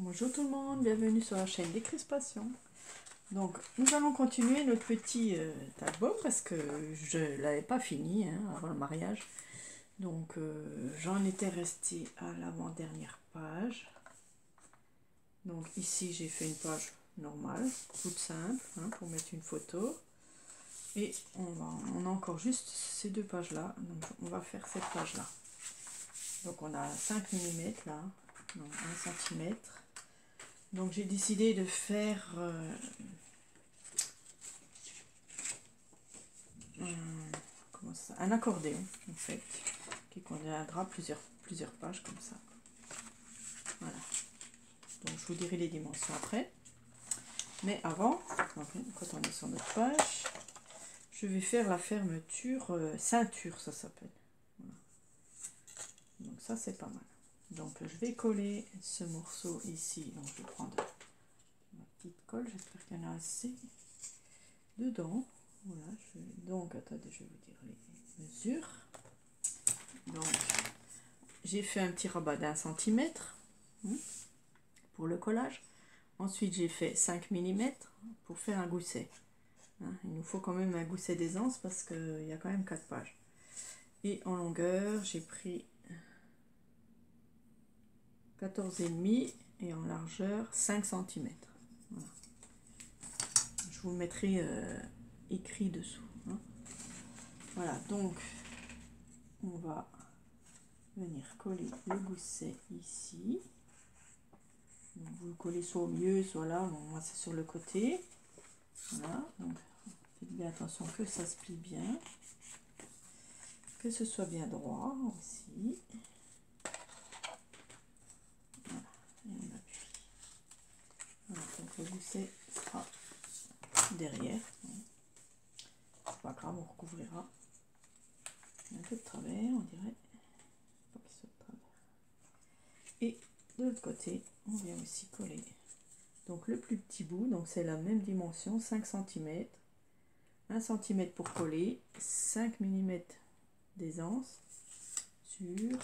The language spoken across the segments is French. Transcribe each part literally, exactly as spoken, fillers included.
Bonjour tout le monde, bienvenue sur la chaîne Décrispation. Donc nous allons continuer notre petit euh, album parce que je ne l'avais pas fini hein, avant le mariage. Donc euh, j'en étais restée à l'avant-dernière page. Donc ici j'ai fait une page normale, toute simple, hein, pour mettre une photo. Et on, va, on a encore juste ces deux pages là, donc on va faire cette page là. Donc on a cinq millimètres là, donc un centimètre. Donc j'ai décidé de faire euh, un, comment ça, un accordéon en fait, qui contiendra plusieurs, plusieurs pages comme ça. Voilà. Donc je vous dirai les dimensions après. Mais avant, quand on est sur notre page, je vais faire la fermeture euh, ceinture, ça s'appelle. Voilà. Donc ça c'est pas mal. Donc je vais coller ce morceau ici. Donc je vais prendre ma petite colle, j'espère qu'il y en a assez dedans. Voilà, je... donc attendez, je vais vous dire les mesures. Donc j'ai fait un petit rabat d'un centimètre hein, pour le collage. Ensuite j'ai fait cinq millimètres pour faire un gousset. Hein, il nous faut quand même un gousset d'aisance parce qu'il y a quand même quatre pages. Et en longueur j'ai pris quatorze virgule cinq et en largeur cinq centimètres. Voilà. Je vous le mettrai euh, écrit dessous. Hein. Voilà, donc on va venir coller le gousset ici. Donc vous le collez soit au milieu, soit là. Bon, moi c'est sur le côté. Voilà, donc faites bien attention que ça se plie bien, que ce soit bien droit aussi. Voilà, et on appuie. Voilà, donc le gousset sera derrière. C'est pas grave, on recouvrira. Un peu de travers, on dirait. Pas qu'il soit de travers. Et de l'autre côté, on vient aussi coller. Donc le plus petit bout, donc c'est la même dimension, cinq centimètres. un centimètre pour coller, cinq millimètres d'aisance sur,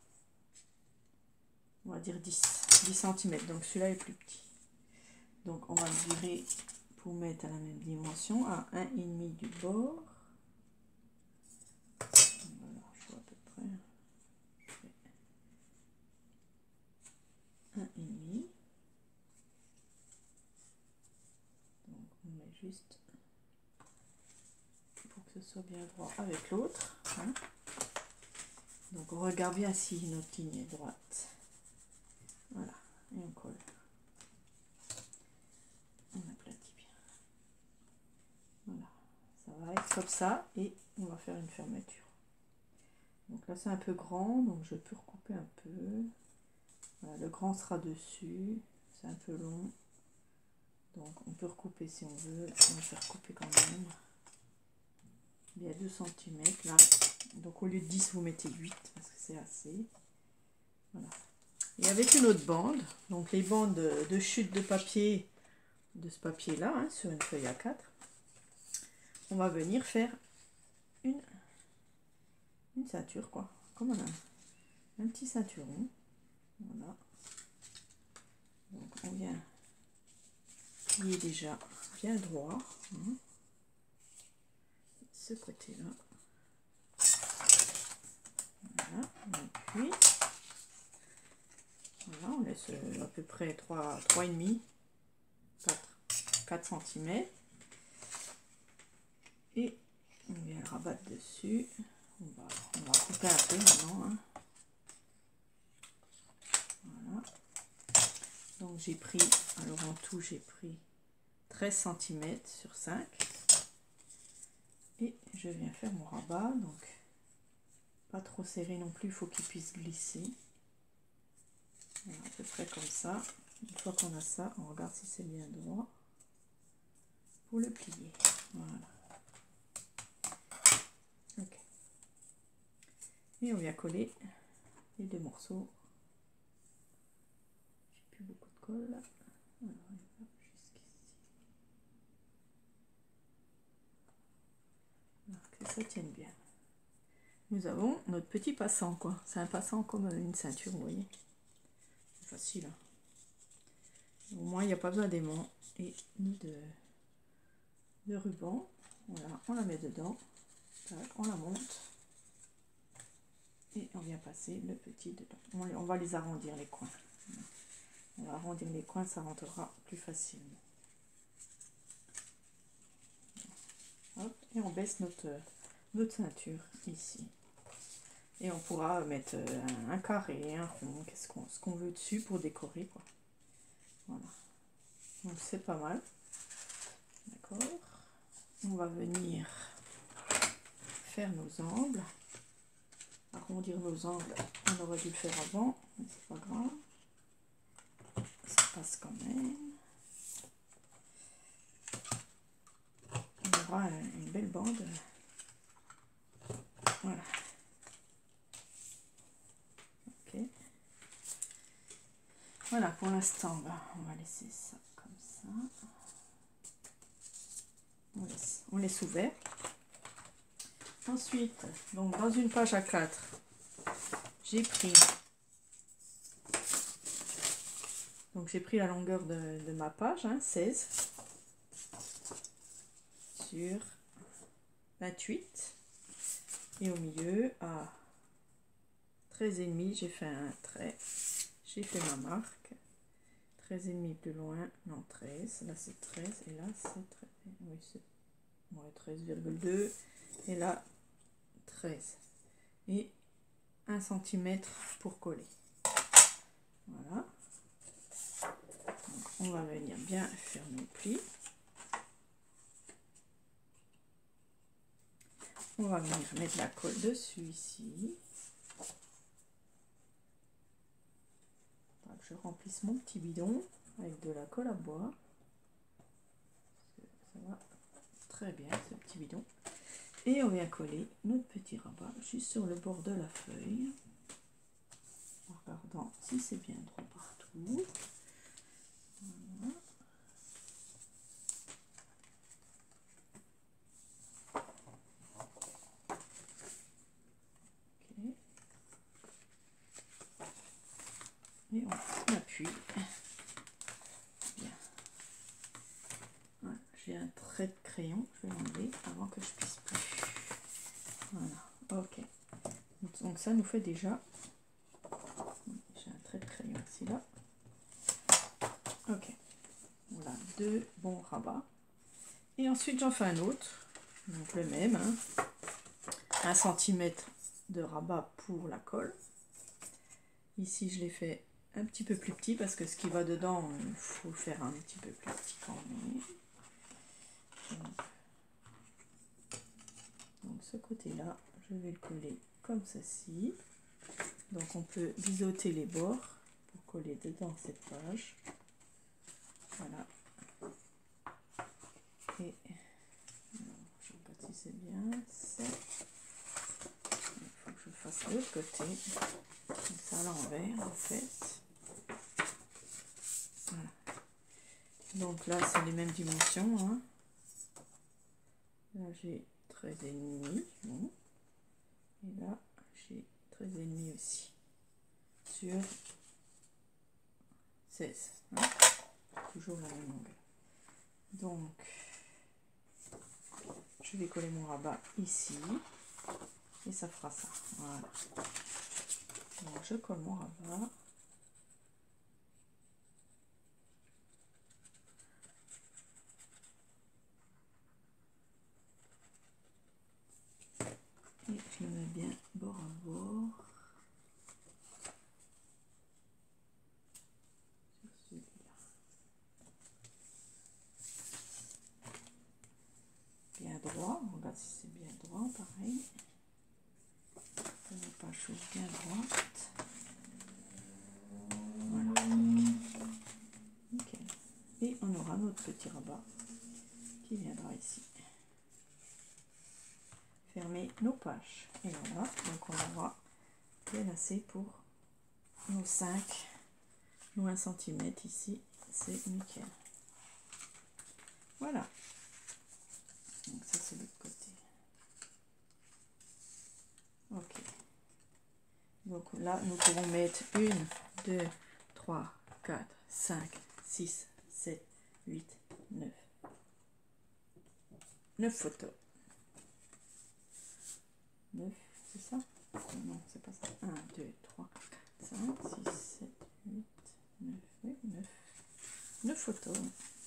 on va dire dix centimètres. Donc celui-là est plus petit. Donc on va le virer pour mettre à la même dimension, à un virgule cinq du bord. Voilà, je vois à peu près. Je fais un virgule cinq. Donc on met juste pour que ce soit bien droit avec l'autre. Hein. Donc on regarde bien si notre ligne est droite. Voilà, et on colle. On aplatit bien. Voilà, ça va être comme ça et on va faire une fermeture. Donc là c'est un peu grand, donc je peux recouper un peu. Voilà, le grand sera dessus, c'est un peu long. Donc on peut recouper si on veut. On va faire couper quand même. Il y a deux centimètres là. Donc au lieu de dix, vous mettez huit parce que c'est assez. Voilà. Et avec une autre bande, donc les bandes de chute de papier, de ce papier là, hein, sur une feuille A quatre, on va venir faire une, une ceinture quoi, comme on a un petit ceinturon. Voilà. Donc on vient plier déjà bien droit. Hein. Ce côté là. Voilà, on appuie. Voilà, on laisse à peu près trois, trois virgule cinq, quatre centimètres. Et on vient le rabattre dessus. On va, on va couper un peu maintenant. Hein. Voilà. Donc j'ai pris, alors en tout j'ai pris treize centimètres sur cinq. Et je viens faire mon rabat. Donc pas trop serré non plus, il faut qu'il puisse glisser. Voilà, à peu près comme ça. Une fois qu'on a ça, on regarde si c'est bien droit pour le plier. Voilà. Ok. Et on vient coller les deux morceaux. J'ai plus beaucoup de colle là. Alors, on va jusqu'ici. Alors que ça tienne bien. Nous avons notre petit passant quoi. C'est un passant comme une ceinture, vous voyez. C'est facile. Hein. Au moins, il n'y a pas besoin d'aimant et ni de, de ruban. Voilà, on la met dedans. On la monte. Et on vient passer le petit dedans. On, on va les arrondir les coins. On va arrondir les coins, ça rentrera plus facilement. Hop, et on baisse notre, notre ceinture ici. Et on pourra mettre un, un carré, un rond, qu'est-ce qu'on ce qu'on veut dessus pour décorer, quoi. Voilà. Donc c'est pas mal. D'accord. On va venir faire nos angles. Arrondir nos angles, on aurait dû le faire avant, mais c'est pas grave. Ça passe quand même. On aura une belle bande. Voilà. Ok. Voilà, pour l'instant, on va laisser ça comme ça. On laisse, on laisse ouvert. Ensuite, donc dans une page A quatre, j'ai pris donc j'ai pris la longueur de, de ma page, hein, seize sur vingt-huit, et au milieu à treize et demi, j'ai fait un trait, j'ai fait ma marque. treize et demi plus loin, non treize, là c'est treize et là c'est treize, oui c'est ouais, treize virgule deux et là treize et un centimètre pour coller. Voilà. Donc, on va venir bien faire nos plis. On va venir mettre la colle dessus ici. Je remplisse mon petit bidon avec de la colle à bois. Ça va très bien ce petit bidon. Et on vient coller notre petit rabat juste sur le bord de la feuille. En regardant si c'est bien droit partout. Voilà. Okay. Et on appuie. Bien. Voilà. J'ai un trait de crayon, je vais l'enlever avant que je puisse plus. Voilà, ok. Donc ça nous fait déjà. J'ai un trait de crayon ici là. Ok. Voilà, deux bons rabats. Et ensuite j'en fais un autre. Donc le même. Hein. Un centimètre de rabat pour la colle. Ici je l'ai fait un petit peu plus petit parce que ce qui va dedans, il faut le faire un petit peu plus petit quand même. Donc, donc ce côté-là, je vais le coller comme ceci. Donc on peut biseauter les bords pour coller dedans cette page. Voilà. Et alors, je ne sais pas si c'est bien. Il faut que je fasse l'autre côté. Donc ça à l'envers en fait. Voilà. Donc là c'est les mêmes dimensions. Hein. Là j'ai treize et demi. Bon. Et là j'ai treize et demi aussi. Sur seize. Hein. Toujours la même longueur. Donc je vais coller mon rabat ici et ça fera ça. Voilà. Donc je colle mon rabat. Et je le mets bien bord à bord. Sur celui-là. Bien droit. On regarde si c'est bien droit, pareil. La page chose bien droite. Voilà. Nickel. Et on aura notre petit rabat qui viendra ici. Fermer nos pages. Et voilà. Donc on aura bien assez pour nos cinq, nos un centimètre ici. C'est nickel. Voilà. Donc ça c'est l'autre côté. Ok. Donc là nous pouvons mettre une, deux, trois, quatre, cinq, six, sept, huit, neuf. neuf photos. neuf, c'est ça? Non, c'est pas ça. un, deux, trois, quatre, cinq, six, sept, huit, neuf. Oui, neuf. neuf photos.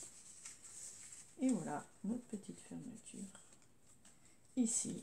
Et voilà, notre petite fermeture. Ici.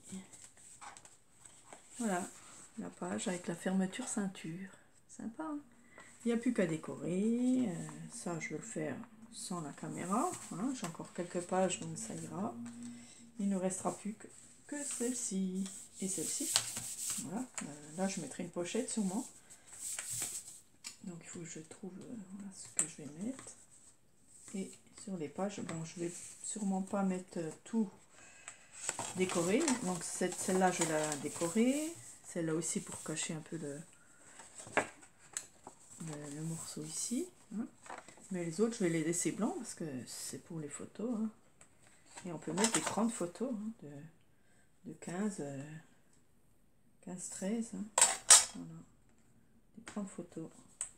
Voilà, la page avec la fermeture ceinture. Sympa, hein? Il n'y a plus qu'à décorer. Euh, ça, je vais le faire sans la caméra. Hein. J'ai encore quelques pages, donc ça ira. Il ne restera plus que, que celle-ci et celle-ci. Voilà. Euh, là, je mettrai une pochette sûrement. Donc, il faut que je trouve euh, voilà, ce que je vais mettre. Et sur les pages, bon, je vais sûrement pas mettre euh, tout décoré. Donc, cette, celle-là, je vais la décorer. Celle-là aussi pour cacher un peu le, le, le morceau ici. Hein. Mais les autres, je vais les laisser blancs parce que c'est pour les photos. Hein. Et on peut mettre des grandes photos hein, de, de quinze, quinze, treize. Hein. Voilà. Des grandes photos.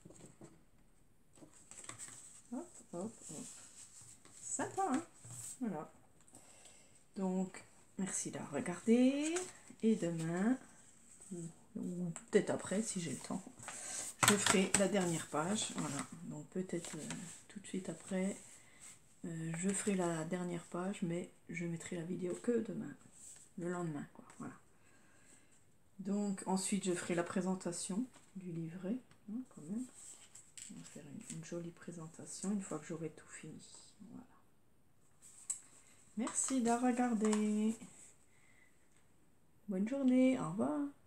Hop, hop, hop. Sympa, hein? Voilà. Donc, merci d'avoir regardé. Et demain, ou peut-être après, si j'ai le temps, je ferai la dernière page. Voilà. Donc, peut-être euh, tout de suite après, euh, je ferai la dernière page, mais je mettrai la vidéo que demain, le lendemain, quoi. Voilà. Donc, ensuite, je ferai la présentation du livret, hein, quand même. On va faire une, une jolie présentation une fois que j'aurai tout fini. Voilà. Merci d'avoir regardé. Bonne journée, au revoir.